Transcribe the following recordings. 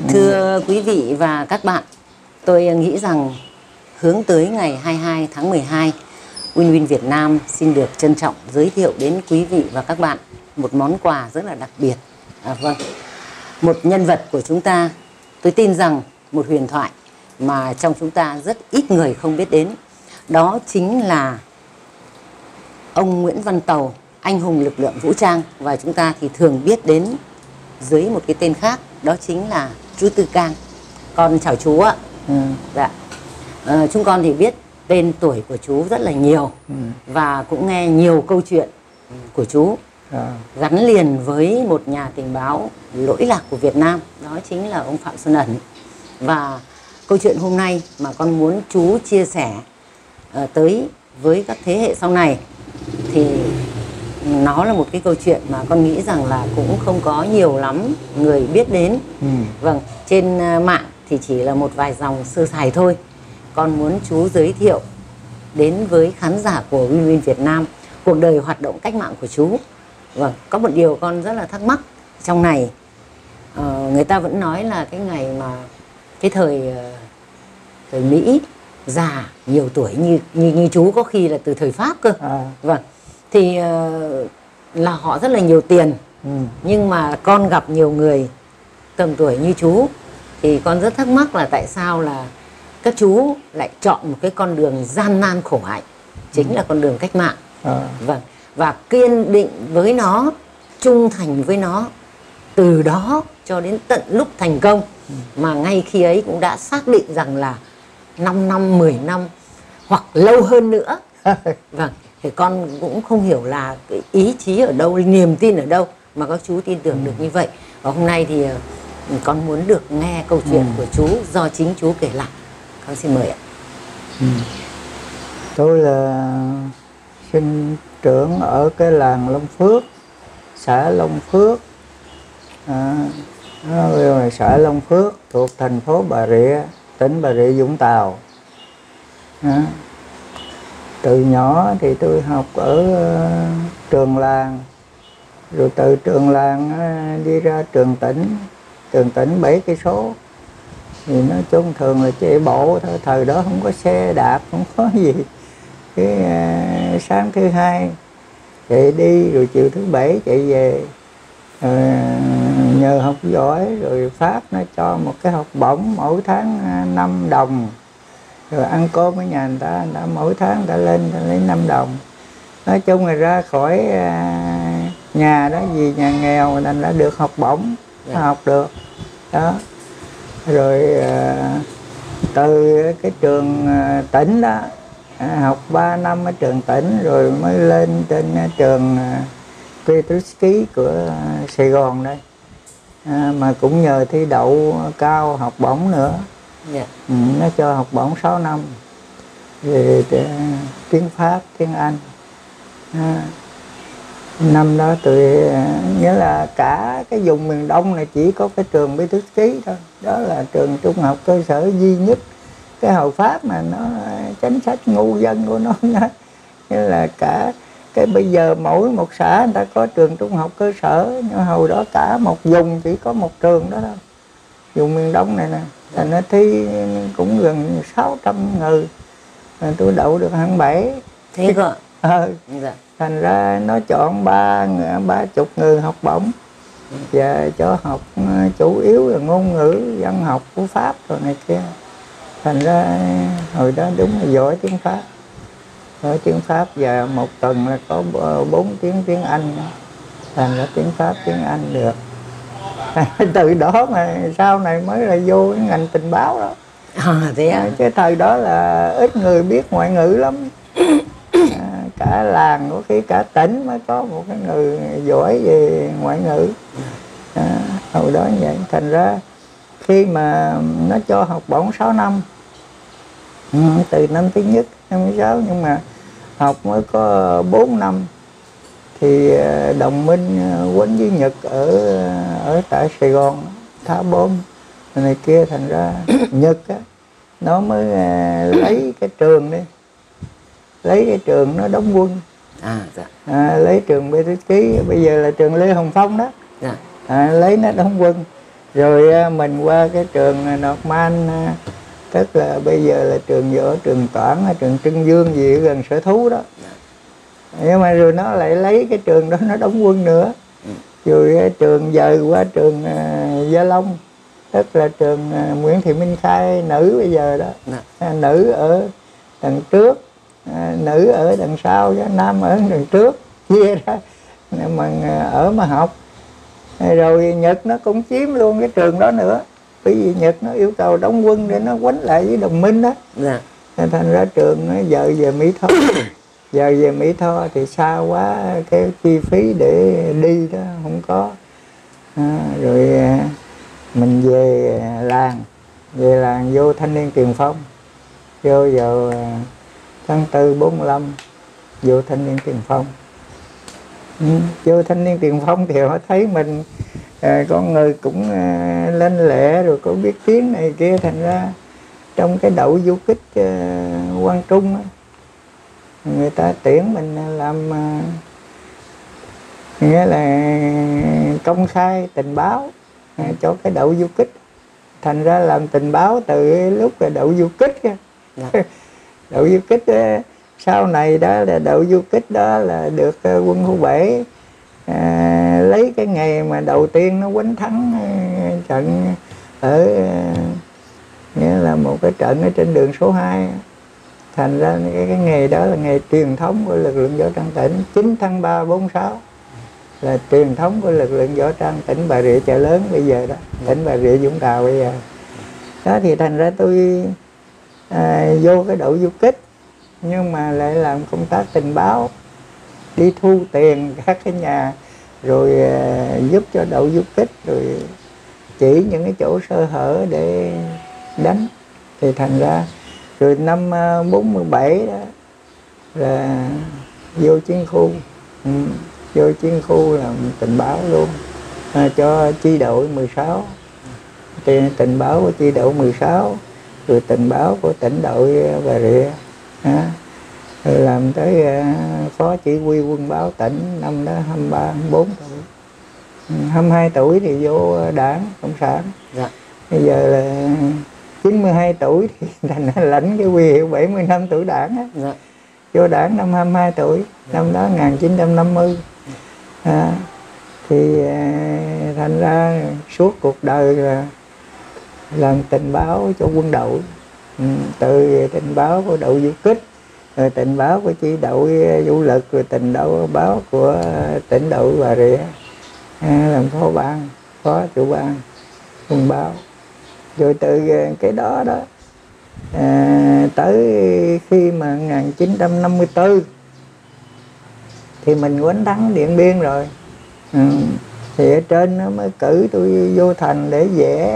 Thưa quý vị và các bạn, tôi nghĩ rằng hướng tới ngày 22 tháng 12, Win Win Việt Nam xin được trân trọng giới thiệu đến quý vị và các bạn một món quà rất là đặc biệt. Vâng, một nhân vật của chúng ta, tôi tin rằng một huyền thoại mà trong chúng ta rất ít người không biết đến. Đó chính là ông Nguyễn Văn Tàu, anh hùng lực lượng vũ trang, và chúng ta thì thường biết đến dưới một cái tên khác, đó chính là chú Tư Cang. Con chào chú ạ. Dạ. Chúng con thì biết tên tuổi của chú rất là nhiều và cũng nghe nhiều câu chuyện của chú gắn liền với một nhà tình báo lỗi lạc của Việt Nam, đó chính là ông Phạm Xuân Ẩn. Và câu chuyện hôm nay mà con muốn chú chia sẻ tới với các thế hệ sau này thì nó là một cái câu chuyện mà con nghĩ rằng là cũng không có nhiều lắm người biết đến. Vâng, trên mạng thì chỉ là một vài dòng sơ sài thôi. Con muốn chú giới thiệu đến với khán giả của Win Win Việt Nam cuộc đời hoạt động cách mạng của chú. Vâng, có một điều con rất là thắc mắc trong này. Người ta vẫn nói là cái ngày mà cái thời Mỹ già nhiều tuổi như chú, có khi là từ thời Pháp cơ. Vâng, thì là họ rất là nhiều tiền. Nhưng mà con gặp nhiều người tầm tuổi như chú thì con rất thắc mắc là tại sao là các chú lại chọn một cái con đường gian nan khổ hạnh, chính là con đường cách mạng. Vâng, và kiên định với nó, trung thành với nó từ đó cho đến tận lúc thành công. Mà ngay khi ấy cũng đã xác định rằng là 5 năm, 10 năm hoặc lâu hơn nữa. Vâng, thì con cũng không hiểu là cái ý chí ở đâu, niềm tin ở đâu mà các chú tin tưởng được như vậy. Và hôm nay thì con muốn được nghe câu chuyện của chú do chính chú kể lại. Con xin mời ạ. Tôi là sinh trưởng ở cái làng Long Phước, xã Long Phước, xã Long Phước thuộc thành phố Bà Rịa, tỉnh Bà Rịa Vũng Tàu. Từ nhỏ thì tôi học ở trường làng, rồi từ trường làng đi ra trường tỉnh 7 cây số. Thì nói chung thường là chạy bộ thôi, thời đó không có xe đạp, không có gì. Cái sáng thứ hai chạy đi, rồi chiều thứ bảy chạy về. Nhờ học giỏi rồi Pháp nó cho một cái học bổng mỗi tháng 5 đồng. Rồi ăn cơm ở nhà người ta mỗi tháng người ta lên ta lấy 5 đồng. Nói chung là ra khỏi nhà đó, vì nhà nghèo nên đã được học bổng, học được đó. Rồi từ cái trường tỉnh đó học 3 năm ở trường tỉnh, rồi mới lên trên trường Petrusky của Sài Gòn đây. Mà cũng nhờ thi đậu cao học bổng nữa. Nó cho học bổng 6 năm về tiếng Pháp, tiếng Anh. Năm đó tôi nghĩa là cả cái vùng miền Đông này chỉ có cái trường Petrusky thôi. Đó là trường trung học cơ sở duy nhất cái hồi Pháp mà nó chính sách ngu dân của nó. Nghĩa là cả cái bây giờ mỗi một xã người ta có trường trung học cơ sở, nhưng hồi đó cả một vùng chỉ có một trường đó thôi. Vùng miền Đông này nè, thành nó thi cũng gần 600 người, mà tôi đậu được hạng 7. Thế cơ? Thành ra nó chọn 30 người học bổng và cho học chủ yếu là ngôn ngữ, văn học của Pháp rồi này kia. Thành ra hồi đó đúng là giỏi tiếng Pháp. Giỏi tiếng Pháp, và một tuần là có 4 tiếng tiếng Anh. Thành ra tiếng Pháp, tiếng Anh được. Từ đó mà sau này mới là vô cái ngành tình báo đó. Thế à? Cái thời đó là ít người biết ngoại ngữ lắm. Cả làng, có khi cả tỉnh mới có một cái người giỏi về ngoại ngữ. Hồi đó như vậy. Thành ra khi mà nó cho học bổng 6 năm, từ năm thứ nhất, năm thứ 6, nhưng mà học mới có 4 năm thì đồng minh quýnh với Nhật ở tại Sài Gòn thả bom này kia. Thành ra Nhật á, nó mới lấy cái trường đi, lấy cái trường nó đóng quân. Lấy trường Petrusky, bây giờ là trường Lê Hồng Phong đó. Lấy nó đóng quân. Rồi mình qua cái trường Norman, tức là bây giờ là trường Võ Trường Toản, trường Trưng Dương gì ở gần Sở Thú đó. Nhưng mà rồi nó lại lấy cái trường đó nó đóng quân nữa. Rồi trường dời qua trường Gia Long, tức là trường Nguyễn Thị Minh Khai nữ bây giờ đó. Nữ ở đằng trước, nữ ở đằng sau, nam ở đằng trước, chia ra mà ở mà học. Rồi Nhật nó cũng chiếm luôn cái trường đó nữa, bởi vì Nhật nó yêu cầu đóng quân để nó quánh lại với đồng minh đó. Thành ra trường nó dời về Mỹ Tho. Giờ về Mỹ Tho thì xa quá, cái chi phí để đi đó không có. Rồi mình về làng vô Thanh Niên Tiền Phong, vô vào tháng 4 45 vô Thanh Niên Tiền Phong. Vô Thanh Niên Tiền Phong thì họ thấy mình con người cũng lên lẹ rồi có biết tiếng này kia, thành ra trong cái đậu du kích Quang Trung á, người ta tuyển mình làm nghĩa là công khai tình báo cho cái đậu du kích. Thành ra làm tình báo từ lúc là đậu du kích. Đậu du kích sau này đó là đậu du kích đó là được quân khu 7 lấy cái ngày mà đầu tiên nó quánh thắng trận ở nghĩa là một cái trận ở trên đường số 2. Thành ra cái ngày đó là ngày truyền thống của lực lượng võ trang tỉnh. 9 tháng 3 46 là truyền thống của lực lượng võ trang tỉnh Bà Rịa Chợ Lớn bây giờ đó, tỉnh Bà Rịa Vũng Tàu bây giờ đó. Thì thành ra tôi vô cái đội du kích, nhưng mà lại làm công tác tình báo, đi thu tiền các cái nhà, rồi giúp cho đội du kích, rồi chỉ những cái chỗ sơ hở để đánh. Thì thành ra rồi năm 47 đó là vô chiến khu, vô chiến khu làm tình báo luôn cho chi đội 16, tình báo của chi đội 16, rồi tình báo của tỉnh đội Bà Rịa, rồi làm tới phó chỉ huy quân báo tỉnh. Năm đó 23, 24 tuổi, 22 tuổi thì vô đảng Cộng sản. Bây giờ là 92 tuổi thì thành lãnh cái huy hiệu 70 năm tuổi đảng á. Vô đảng năm 22 tuổi, năm đó 1950. Thì thành ra suốt cuộc đời là làm tình báo cho quân đội, từ tình báo của đội du kích, rồi tình báo của chi đội du lực, rồi tình báo của tỉnh đội Bà Rịa, làm phó ban, phó chủ ban quân báo. Rồi từ cái đó đó tới khi mà 1954 thì mình quánh thắng Điện Biên rồi. Thì ở trên nó mới cử tôi vô thành để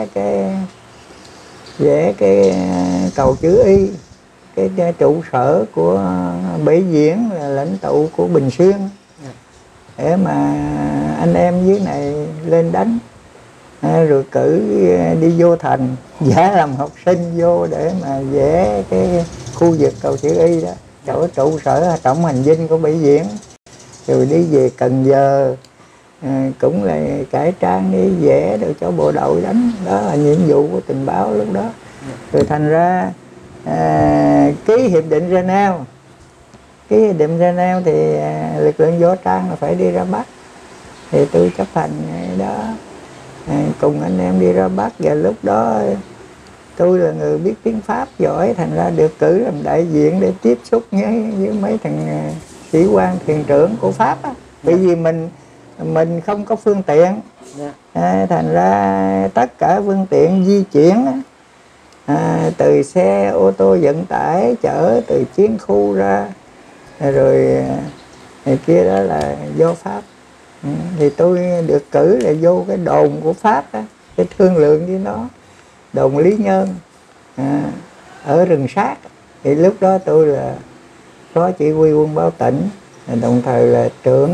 vẽ cái cầu chữ Y, cái trụ sở của Bể Diễn, là lãnh tụ của Bình Xuyên, để mà anh em dưới này lên đánh. Rồi cử đi vô thành giả làm học sinh vô để mà vẽ cái khu vực cầu chữ Y đó, chỗ trụ sở tổng hành dinh của Bể Diễn. Rồi đi về Cần Giờ cũng là cải trang đi vẽ được cho bộ đội đánh. Đó là nhiệm vụ của tình báo lúc đó. Rồi thành ra ký hiệp định Geneva. Ký hiệp định Geneva thì lực lượng võ trang là phải đi ra Bắc. Thì tôi chấp hành đó, cùng anh em đi ra Bắc. Và lúc đó tôi là người biết tiếng Pháp giỏi, thành ra được cử làm đại diện để tiếp xúc với mấy thằng sĩ quan thuyền trưởng của Pháp á. Bởi vì mình không có phương tiện, thành ra tất cả phương tiện di chuyển từ xe ô tô vận tải chở từ chiến khu ra, rồi này kia đó là do Pháp. Thì tôi được cử là vô cái đồn của Pháp đó, để thương lượng với nó, đồn Lý Nhơn ở rừng sát. Thì lúc đó tôi là phó chỉ huy quân báo tỉnh, đồng thời là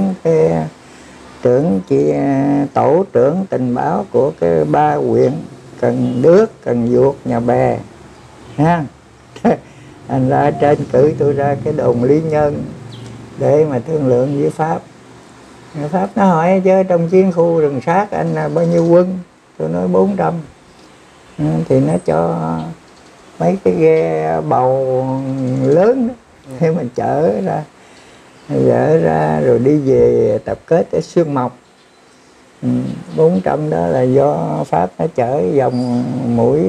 tổ trưởng tình báo của cái 3 huyện Cần Đước, Cần Duộc, Nhà Bè ha. Thành ra trên cử tôi ra cái đồn Lý Nhân để mà thương lượng với Pháp. Pháp nó hỏi chứ trong chiến khu rừng sát anh là bao nhiêu quân, tôi nói 400. Thì nó cho mấy cái ghe bầu lớn đó, thế mình chở ra rồi đi về tập kết ở Xuyên Mộc. 400 đó là do Pháp nó chở vòng mũi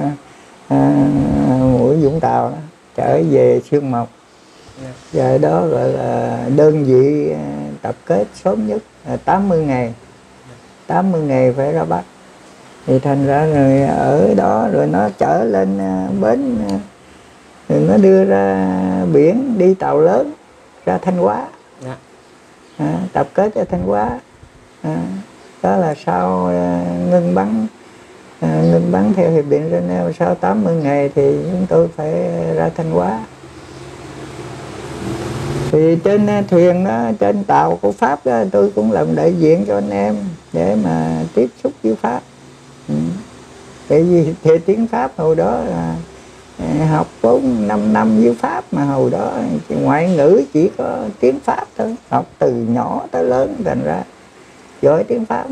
Vũng Tàu đó, trở về Xuyên Mộc. Giờ đó gọi là đơn vị tập kết sớm nhất là 80 ngày. 80 ngày phải ra Bắc. Thì thành ra rồi ở đó rồi nó chở lên bến, rồi nó đưa ra biển đi tàu lớn ra Thanh Hóa. Tập kết ở Thanh Hóa. Đó là sau ngưng bắn theo hiệp định Geneva, sau 80 ngày thì chúng tôi phải ra Thanh Hóa. Thì trên thuyền đó, trên tàu của Pháp đó, tôi cũng làm đại diện cho anh em để mà tiếp xúc với Pháp. Tại vì theo tiếng Pháp hồi đó là học 4-5 năm với Pháp, mà hồi đó ngoại ngữ chỉ có tiếng Pháp thôi, học từ nhỏ tới lớn, thành ra giỏi tiếng Pháp.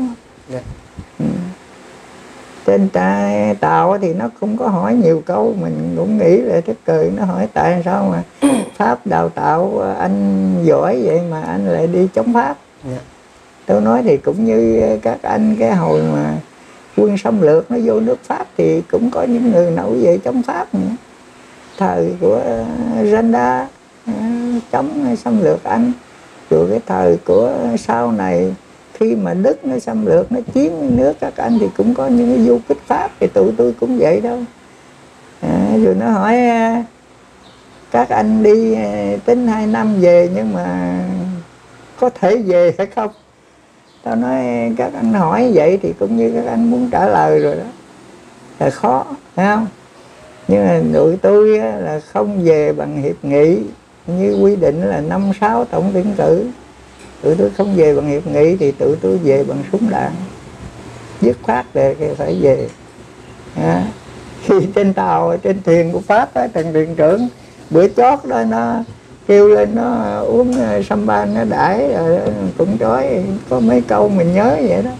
Trên tàu thì nó không có hỏi nhiều câu, mình cũng nghĩ là tức cười. Nó hỏi tại sao mà Pháp đào tạo anh giỏi vậy mà anh lại đi chống Pháp. Tôi nói thì cũng như các anh, cái hồi mà quân xâm lược nó vô nước Pháp thì cũng có những người nổi dậy chống Pháp nữa. Thời của Randa chống xâm lược Anh, rồi cái thời của sau này khi mà Đức nó xâm lược, nó chiếm nước các anh thì cũng có những cái du kích Pháp, thì tụi tôi cũng vậy đâu. Rồi nó hỏi các anh đi tính 2 năm về nhưng mà có thể về hay không? Tao nói các anh hỏi vậy thì cũng như các anh muốn trả lời rồi đó, là khó, phải không? Nhưng mà tụi tôi là không về bằng hiệp nghị, như quy định là 5-6 tổng tuyển cử. Tụi tôi không về bằng hiệp nghị thì tụi tôi về bằng súng đạn, dứt khoát để phải về. Khi trên tàu, trên thuyền của Pháp á, thằng thuyền trưởng bữa chót đó nó kêu lên nó uống sampan, nó đãi cũng trói, có mấy câu mình nhớ vậy đó.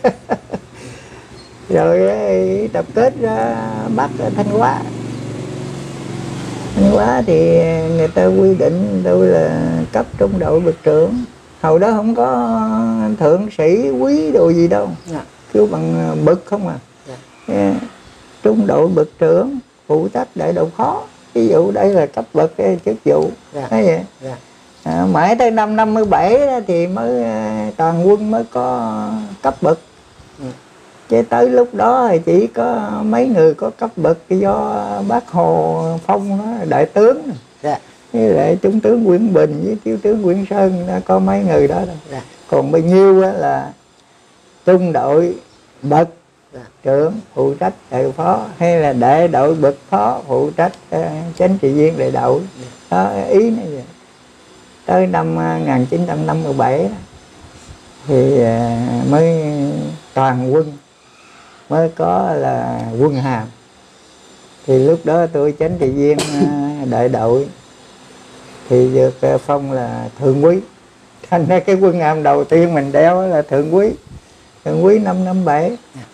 Rồi tập kết ra Bắc ở Thanh Hóa. Thanh Hóa thì người ta quy định tôi là cấp trung đội bậc trưởng. Hồi đó không có thượng sĩ quý đồ gì đâu, kêu bằng bậc không à. Trung đội bậc trưởng, phụ trách đại đội phó. Ví dụ đây là cấp bậc cái chức vụ. Nói vậy. Mãi tới năm 57 thì mới toàn quân mới có cấp bậc. Chứ tới lúc đó thì chỉ có mấy người có cấp bậc do bác Hồ Phong đó, đại tướng. Với lại trung tướng Nguyễn Bình với thiếu tướng Nguyễn Sơn, có mấy người đó đâu. Còn bao nhiêu là trung đội bậc trưởng phụ trách đại đội phó, hay là đại đội bậc phó phụ trách chánh trị viên đại đội. Đó, ý nó vậy. Tới năm 1957 thì mới toàn quân, mới có là quân hàm. Thì lúc đó tôi chánh trị viên đại đội thì được phong là thượng úy. Thành ra cái quân hàm đầu tiên mình đeo là thượng úy. Thượng úy năm 57.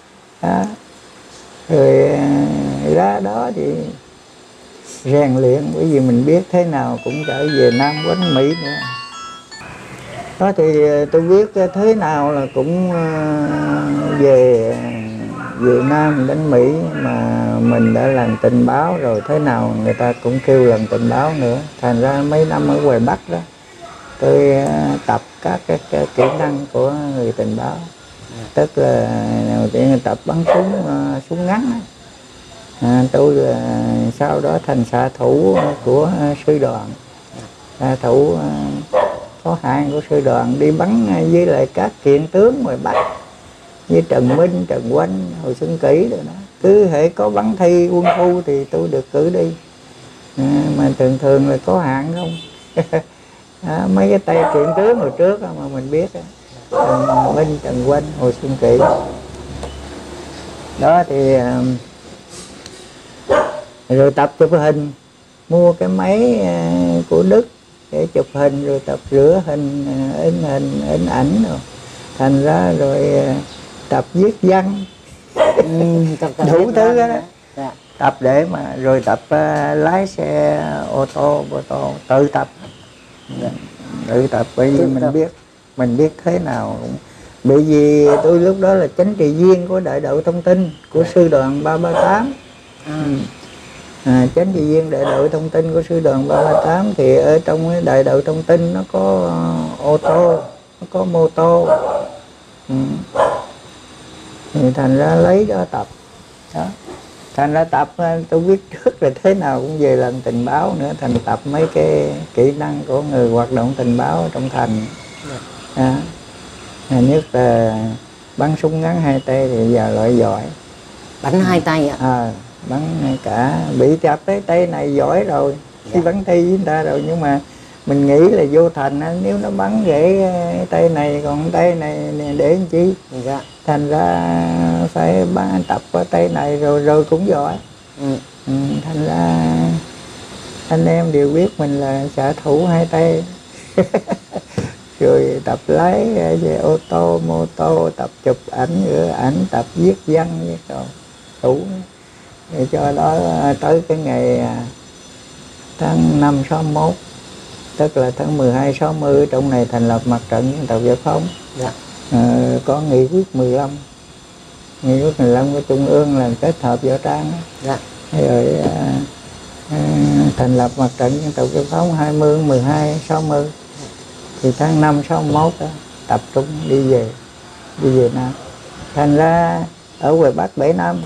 Rồi ra đó thì rèn luyện, bởi vì mình biết thế nào cũng trở về Nam quánh Mỹ nữa. Đó thì tôi biết thế nào là cũng về Nam đánh Mỹ, mà mình đã làm tình báo rồi, thế nào người ta cũng kêu làm tình báo nữa. Thành ra mấy năm ở ngoài Bắc đó tôi tập các cái kỹ năng của người tình báo. Tức là đầu tiên tập bắn súng ngắn. Tôi là sau đó thành xạ thủ của sư đoàn, xạ thủ có hạng của sư đoàn, đi bắn với lại các kiện tướng ngoài Bắc như Trần Minh, Trần Quanh, Hồ Xuân Kỷ rồi đó. Cứ hễ có bắn thi quân khu thì tôi được cử đi. Mà thường là có hạng không. Mấy cái tay kiện tướng hồi trước mà mình biết, Trần Minh, Trần Quanh, Hồ Xuân Kỷ. Đó thì rồi tập chụp hình, mua cái máy của Đức để chụp hình, rồi tập rửa hình, in ảnh rồi. Thành ra rồi tập viết văn. Tập đủ thứ đó. Dạ. Tập để mà rồi tập lái xe ô tô tự tập. Dạ. Tự tập bởi vì Tự mình tập. biết thế nào. Bởi vì tôi lúc đó là chánh trị viên của đại đội thông tin của sư đoàn 338. Chánh trị viên đại đội thông tin của sư đoàn 338 thì ở trong cái đại đội thông tin nó có ô tô, nó có mô tô. Thì thành ra lấy đó tập đó. Thành ra tập tôi biết trước là thế nào cũng về làm tình báo nữa, thành tập mấy cái kỹ năng của người hoạt động tình báo trong thành. Nhất là bắn súng ngắn 2 tay thì giờ loại giỏi. Bắn 2 tay ạ? Bắn cả bị chặt cái tay này giỏi rồi, khi bắn thi với người ta rồi, nhưng mà mình nghĩ là vô thành nếu nó bắn gãy tay này còn tay này để làm chi. Thành ra phải tập qua tay này rồi cũng giỏi. Thành ra anh em đều biết mình là xạ thủ 2 tay. Rồi tập lái xe ô tô, mô tô, tập chụp ảnh, rửa ảnh, tập viết văn với đồ đủ. Để cho đó tới cái ngày tháng 5 61, tức là tháng 12 60, trong này thành lập mặt trận dân tộc giải phóng. Có nghị quyết 15. Nghị quyết 15 của Trung ương là kết hợp võ trang. Rồi thành lập mặt trận dân tộc giải phóng 20 12 60. Thì tháng 5 61 đó, tập trung đi về Nam. Thành ra ở ngoài Bắc 7 năm,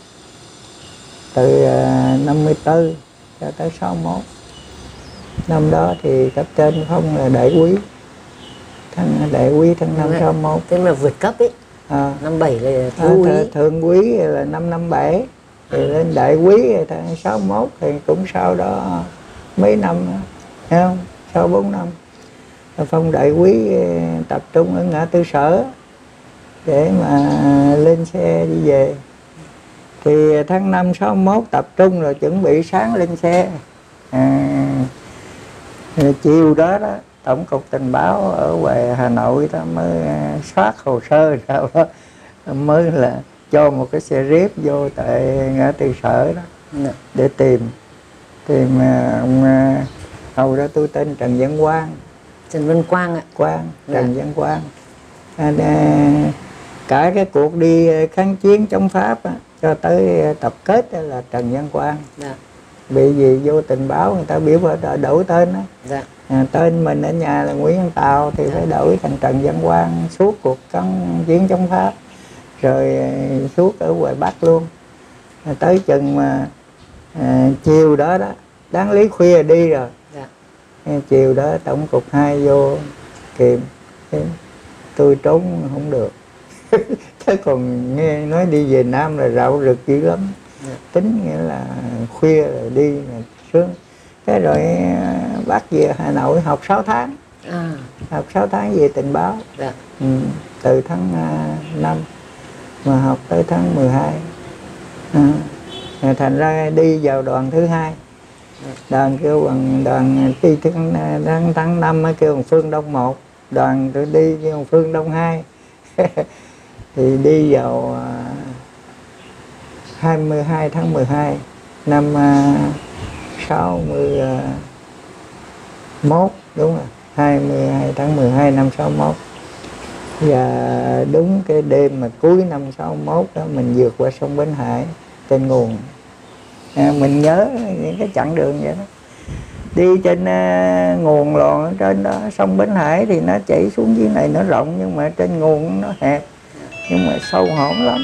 từ 54 cho tới 61. Năm đó thì cấp trên phong là đại quý, đại quý tháng 5 61. Tức là vượt cấp ấy. Năm 7 là thiếu quý. Thượng quý là năm 57. Thì lên đại quý tháng 61 thì cũng sau đó mấy năm nữa, thấy không? Sau 4 năm. Phong đại quý tập trung ở ngã tư Sở để mà lên xe đi về. Thì tháng 5 61 tập trung rồi chuẩn bị sáng lên xe. Chiều đó Tổng cục Tình báo ở ngoài Hà Nội ta mới soát hồ sơ sao đó, mới là cho một cái xe rếp vô tại ngã tư Sở đó để tìm ông hầu đó tôi tên Trần Văn Quang. Trần Văn Quang ạ. Trần Văn Quang. Cả cái cuộc đi kháng chiến chống Pháp cho tới tập kết là Trần Văn Quang. Bị gì vô tình báo người ta biểu đổi tên đó. Tên mình ở nhà là Nguyễn Văn Tàu thì phải đổi thành Trần Văn Quang suốt cuộc kháng chiến chống Pháp, rồi suốt ở ngoài Bắc luôn. Tới chừng mà chiều đó đáng lý khuya đi rồi. Chiều đó Tổng cục 2 vô kìm, tôi trốn không được. Thế còn nghe nói đi về Nam là rạo rực dữ lắm. Tính nghĩa là khuya rồi đi là sướng. Thế rồi bắt về Hà Nội học 6 tháng. Học 6 tháng về tình báo. Từ tháng 5 mà học tới tháng 12. Thành ra đi vào đoàn thứ 2. Đoàn kêu bằng đoàn đi tháng 5 kêu bằng Phương Đông 1. Đoàn tôi đi kêu bằng Phương Đông 2. Thì đi vào 22 tháng 12 năm 61, đúng rồi, 22 tháng 12 năm 61. Và đúng cái đêm mà cuối năm 61 đó mình vượt qua sông Bến Hải trên nguồn. Mình nhớ những cái chặng đường vậy đó. Đi trên nguồn lòn ở trên đó, sông Bến Hải thì nó chảy xuống dưới này nó rộng, nhưng mà trên nguồn nó hẹp, nhưng mà sâu hõm lắm.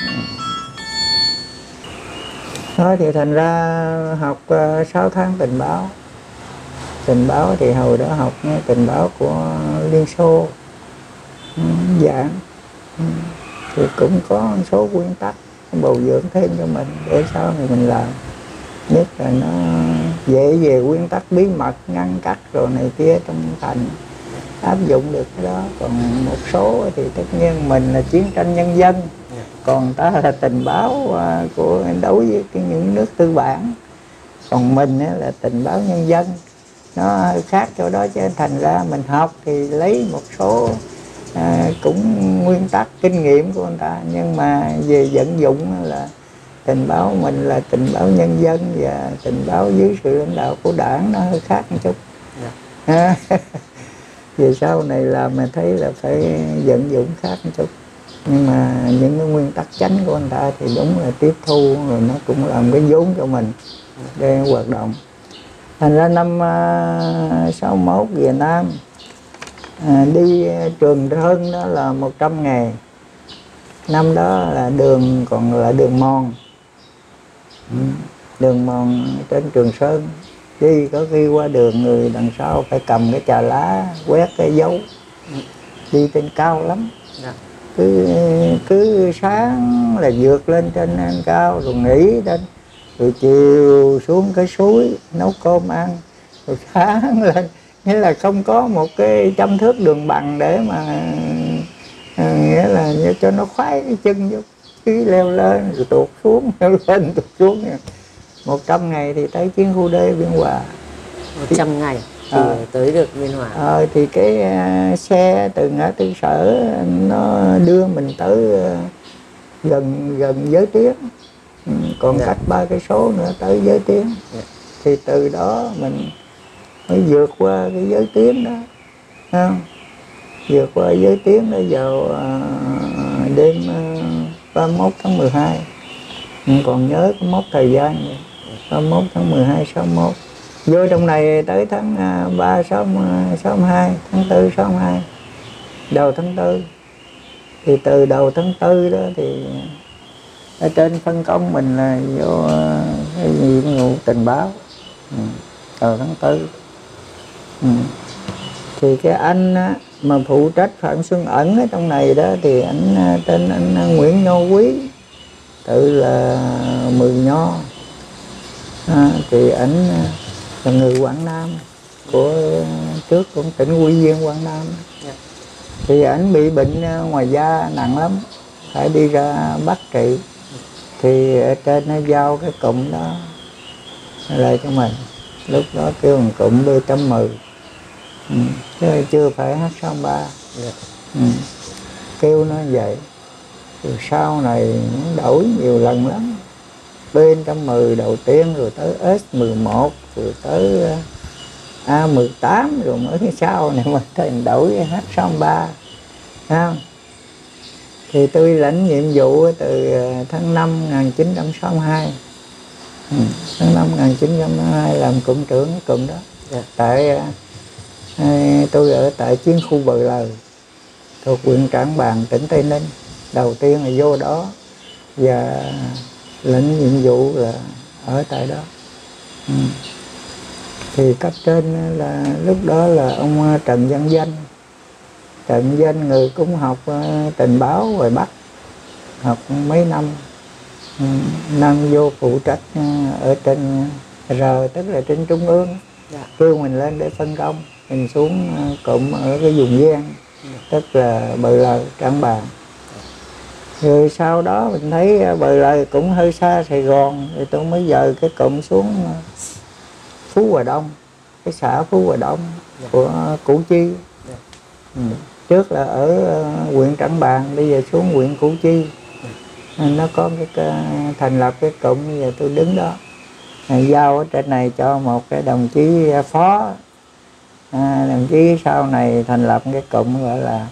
Đó thì thành ra học 6 tháng tình báo. Tình báo thì hồi đó học tình báo của Liên Xô giảng. Thì cũng có một số nguyên tắc bồi dưỡng thêm cho mình để sau này mình làm. Nhất là nó dễ về nguyên tắc bí mật, ngăn cách rồi này kia trong thành, áp dụng được cái đó. Còn một số thì tất nhiên mình là chiến tranh nhân dân, còn ta là tình báo của đối với những nước tư bản, còn mình là tình báo nhân dân. Nó khác chỗ đó, chứ thành ra mình học thì lấy một số cũng nguyên tắc kinh nghiệm của người ta, nhưng mà về vận dụng là tình báo mình là tình báo nhân dân và tình báo dưới sự lãnh đạo của đảng nó hơi khác một chút. Về sau này làm mà thấy là phải vận dụng khác một chút, nhưng mà những cái nguyên tắc chánh của anh ta thì đúng là tiếp thu, rồi nó cũng làm cái vốn cho mình để hoạt động. Thành ra năm 61 về Nam, đi Trường Sơn đó là 100 ngày. Năm đó là đường còn là đường mòn, đường mòn trên Trường Sơn. Đi có khi qua đường người đằng sau phải cầm cái chà lá quét cái dấu. Đi trên cao lắm. Cứ sáng là vượt lên trên cao rồi nghỉ lên, rồi chiều xuống cái suối nấu cơm ăn, rồi sáng lên. Nghĩa là không có một cái trăm thước đường bằng để mà nghĩa là cho nó khoái cái chân vô, cứ leo lên rồi tuột xuống, leo lên tuột xuống. 100 ngày thì tới chiến khu D Biên Hòa. 100 ngày thì tới được Biên Hòa. Thì cái xe từ ngã tư Sở nó đưa mình tới gần Giới Tiến, còn cách 3 cây số nữa tới Giới Tiến. Thì từ đó mình mới vượt qua cái Giới Tiến đó, không? Vượt qua Giới Tiến để vào đêm 31 tháng 12. Mình còn nhớ cái mốc thời gian này. 31 tháng 12 61. Vô trong này tới tháng 3 62, tháng 4 62, đầu tháng 4. Thì từ đầu tháng 4 đó thì ở trên phân công mình là vô cái nhiệm vụ tình báo. Đầu tháng 4. Thì cái anh mà phụ trách Phạm Xuân Ẩn ở trong này đó thì anh tên anh Nguyễn Nho Quý, tự là Mười Nho. Thì ảnh là người Quảng Nam, của trước cũng tỉnh ủy viên Quảng Nam. Thì ảnh bị bệnh ngoài da nặng lắm, phải đi ra Bắc trị. Thì ở trên nó giao cái cụm đó lại cho mình. Lúc đó kêu một cụm B-10, chứ chưa phải H-63. Kêu nó vậy. Rồi sau này nó đổi nhiều lần lắm. B-10 đầu tiên, rồi tới S-11, rồi tới A-18, rồi mới cái sau này mà thành đổi H-63. Thì tôi lãnh nhiệm vụ từ tháng 5 1962. Tháng 5 1962 làm cụm trưởng cái cụm đó. Tại tôi ở tại chiến khu Bờ Lờ thuộc huyện Trảng Bàng, tỉnh Tây Ninh. Đầu tiên là vô đó và lãnh nhiệm vụ là ở tại đó. Thì cấp trên là lúc đó là ông Trần Văn Danh. Trần Danh người cũng học tình báo ngoài Bắc, học mấy năm, năm vô phụ trách ở trên R, tức là trên trung ương. Kêu mình lên để phân công, mình xuống cụm ở cái vùng ven, tức là Bờ Lờ, Trảng Bàng. Rồi sau đó mình thấy Bờ Lờ cũng hơi xa Sài Gòn, thì tôi mới dời cái cụm xuống Phú Hòa Đông, cái xã Phú Hòa Đông của Củ Chi. Trước là ở huyện Trảng Bàng, bây giờ xuống huyện Củ Chi. Nó có cái thành lập cái cụm, bây giờ tôi đứng đó. Giao ở trên này cho một cái đồng chí phó. Đồng chí sau này thành lập cái cụm gọi là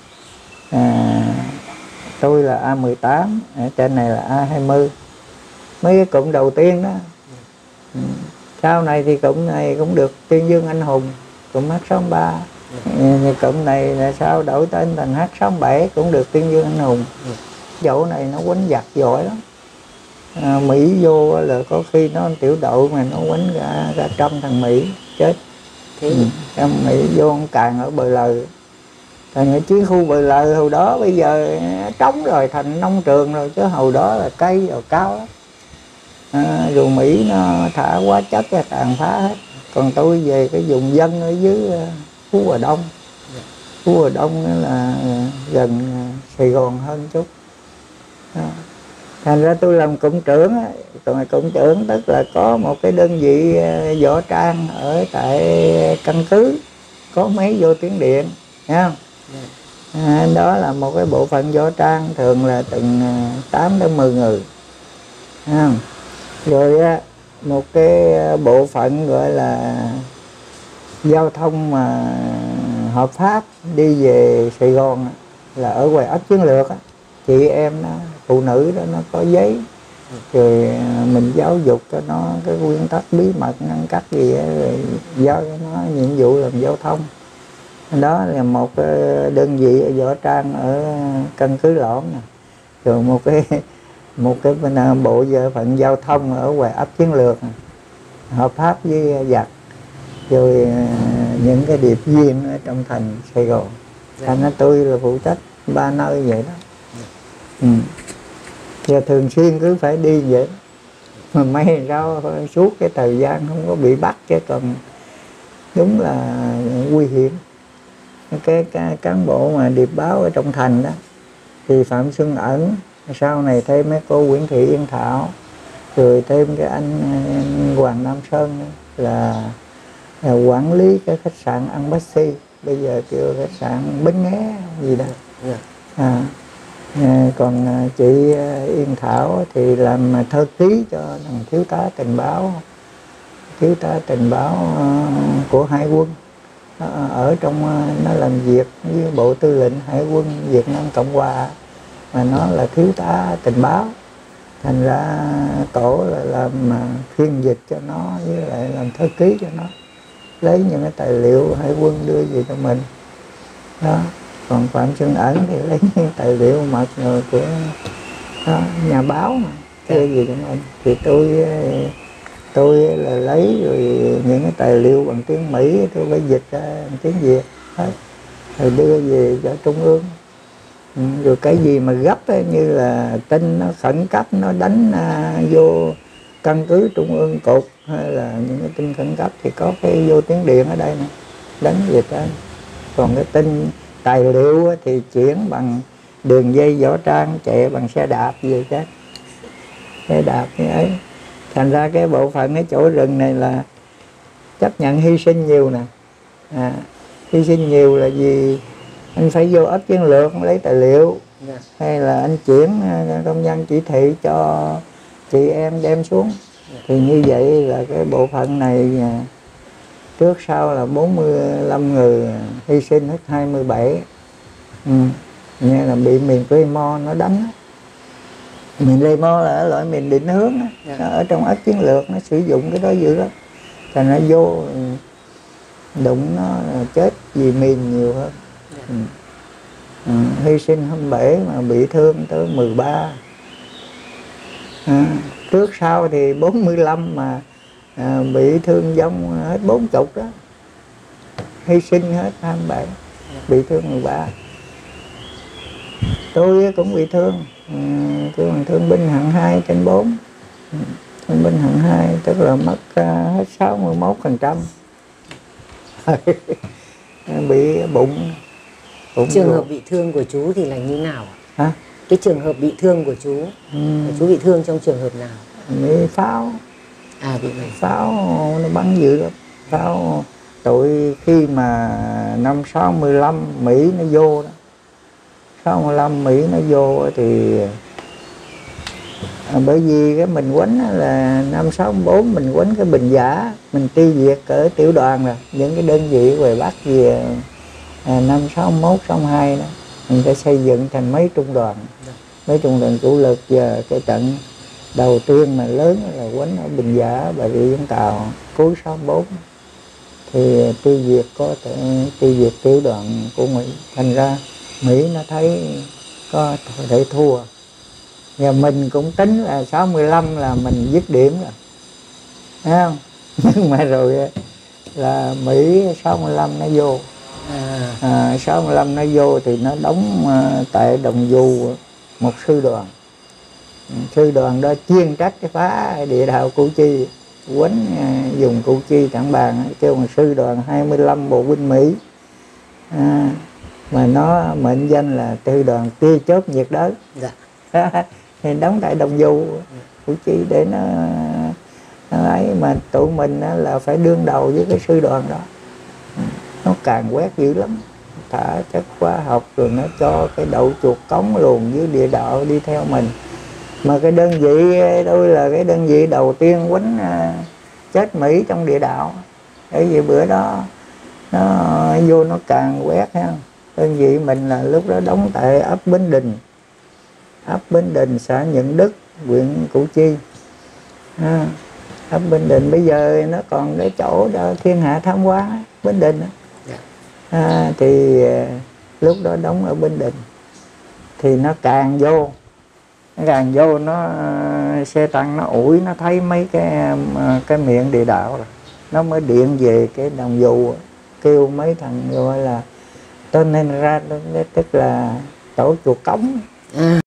tôi là A18, ở trên này là A20. Mấy cái cụm đầu tiên đó. Sau này thì cụm này cũng được tuyên dương anh hùng, cụm H-63. Cụm này là sau đổi tên thành H-67 cũng được tuyên dương anh hùng. Chỗ này nó quánh giặc giỏi lắm. Mỹ vô là có khi nó tiểu đội mà nó quánh cả trăm thằng Mỹ chết. Trăm Mỹ vô ông Càng ở Bờ Lờ. Thành ở chiến khu Bờ Lờ hồi đó bây giờ trống rồi, thành nông trường rồi, chứ hồi đó là cây rồi cao lắm. Rồi Mỹ nó thả hóa chất ra tàn phá hết. Còn tôi về cái vùng dân ở dưới Phú Hòa Đông. Phú Hòa Đông là gần Sài Gòn hơn chút. Thành ra tôi làm cụm trưởng. Còn cụm trưởng tức là có một cái đơn vị võ trang ở tại căn cứ, có máy vô tuyến điện, thấy không? Đó là một cái bộ phận võ trang, thường là từ 8 đến 10 người. Rồi á, một cái bộ phận gọi là giao thông mà hợp pháp đi về Sài Gòn là ở ngoài ấp Chiến Lược á, chị em nó, phụ nữ đó nó có giấy, rồi mình giáo dục cho nó cái nguyên tắc bí mật ngăn cách gì đó, rồi giao cho nó nhiệm vụ làm giao thông. Đó là một đơn vị võ trang ở căn cứ Lõm nè. Rồi một cái bộ phận giao thông ở ngoài ấp Chiến Lược nè, hợp pháp với giặc. Rồi những cái điệp viên ở trong thành Sài Gòn. Thành ra tôi là phụ trách 3 nơi vậy đó. Và thường xuyên cứ phải đi vậy. Mà may sao suốt cái thời gian không có bị bắt, chứ còn đúng là nguy hiểm. Cái cán bộ mà điệp báo ở trong thành đó thì Phạm Xuân Ẩn, sau này thêm mấy cô Nguyễn Thị Yên Thảo, rồi thêm cái anh Hoàng Nam Sơn đó, là quản lý cái khách sạn Embassy, bây giờ kêu khách sạn Bến Nghé gì đó. Còn chị Yên Thảo thì làm thơ ký cho thằng thiếu tá tình báo của Hải quân ở trong, nó làm việc với Bộ Tư lệnh Hải quân Việt Nam Cộng Hòa, mà nó là thiếu tá tình báo. Thành ra tổ là làm phiên dịch cho nó, với lại làm thơ ký cho nó, lấy những cái tài liệu Hải quân đưa về cho mình đó. Còn Phạm Xuân Ẩn thì lấy những tài liệu mật của đó, nhà báo mà đưa về cho mình. Thì tôi là lấy rồi những cái tài liệu bằng tiếng Mỹ tôi phải dịch ra bằng tiếng Việt hết, rồi đưa về cho Trung ương. Rồi cái gì mà gấp ấy, như là tin nó khẩn cấp nó đánh vô căn cứ Trung ương cục, hay là những cái tin khẩn cấp thì có cái vô tiếng điện ở đây nè, đánh về trên. Còn cái tin tài liệu thì chuyển bằng đường dây võ trang, chạy bằng xe đạp về chứ, xe đạp như ấy. Thành ra cái bộ phận cái chỗ rừng này là chấp nhận hy sinh nhiều nè. Hy sinh nhiều là vì anh phải vô ấp Chiến Lược lấy tài liệu, hay là anh chuyển công nhân chỉ thị cho chị em đem xuống. Thì như vậy là cái bộ phận này trước sau là 45 người hy sinh hết 27. Như là bị miền Tây Mo nó đánh. Miền Tây Mo là loại miền định hướng đó. Nó ở trong ấp Chiến Lược nó sử dụng cái đó dữ lắm. Thành nó vô đụng nó chết vì mìn nhiều hơn. Hy sinh 27 mà bị thương tới 13. Trước sau thì 45 mà bị thương vong hết 40 đó. Hy sinh hết 27, bị thương 13. Tôi cũng bị thương. Tôi bằng thương binh hạng 2/4. Thương binh hạng 2 tức là mất hết 61%. Bị bụng trường hợp bị thương của chú thì là như nào? Hả? Cái trường hợp bị thương của chú, chú bị thương trong trường hợp nào? Bị pháo. Bị pháo nó bắn dữ lắm. Pháo tụi khi mà năm 65 Mỹ nó vô đó, 65 Mỹ nó vô thì bởi vì cái mình quánh là năm 64 mình quánh cái Bình Giả, mình tiêu diệt ở tiểu đoàn rồi, những cái đơn vị về Bắc về năm 61, 62 đó, mình phải xây dựng thành mấy trung đoàn, mấy trung đoàn chủ lực. Và cái trận đầu tiên mà lớn là quánh ở Bình Giả, Bà Rịa Vũng Tàu cuối 64 thì tiêu diệt tiêu diệt tiểu đoàn của Mỹ. Thành ra Mỹ nó thấy có thể thua, và mình cũng tính là 65 là mình dứt điểm rồi, thấy không? Nhưng mà rồi là Mỹ 65 nó vô, 65 nó vô thì nó đóng tại Đồng Du một sư đoàn. Sư đoàn đó chuyên trách cái phá địa đạo Củ Chi, quánh dùng Củ Chi Trảng Bàng, kêu một sư đoàn 25 bộ binh Mỹ. Mà nó mệnh danh là sư đoàn tia chớp nhiệt đới. Thì đóng tại Đồng Du, Củ Chi để nó ấy. Mà tụi mình là phải đương đầu với cái sư đoàn đó, nó càng quét dữ lắm, thả chất hóa học, rồi nó cho cái đậu chuột cống luồn dưới địa đạo đi theo mình. Mà cái đơn vị tôi là cái đơn vị đầu tiên quánh chết Mỹ trong địa đạo. Bởi vì bữa đó nó vô nó càng quét ha. Đơn vị mình là lúc đó đóng tại ấp Bến Đình, xã Nhuận Đức, huyện Củ Chi. Ấp Bến Đình bây giờ nó còn cái chỗ đó Thiên Hạ Tham Quan Bến Đình đó. Thì lúc đó đóng ở Bến Đình thì nó càng vô nó xe tăng nó ủi, nó thấy mấy cái miệng địa đạo rồi nó mới điện về cái đồng dù, kêu mấy thằng gọi là tôi nên ra, tức là tổ chuột cống.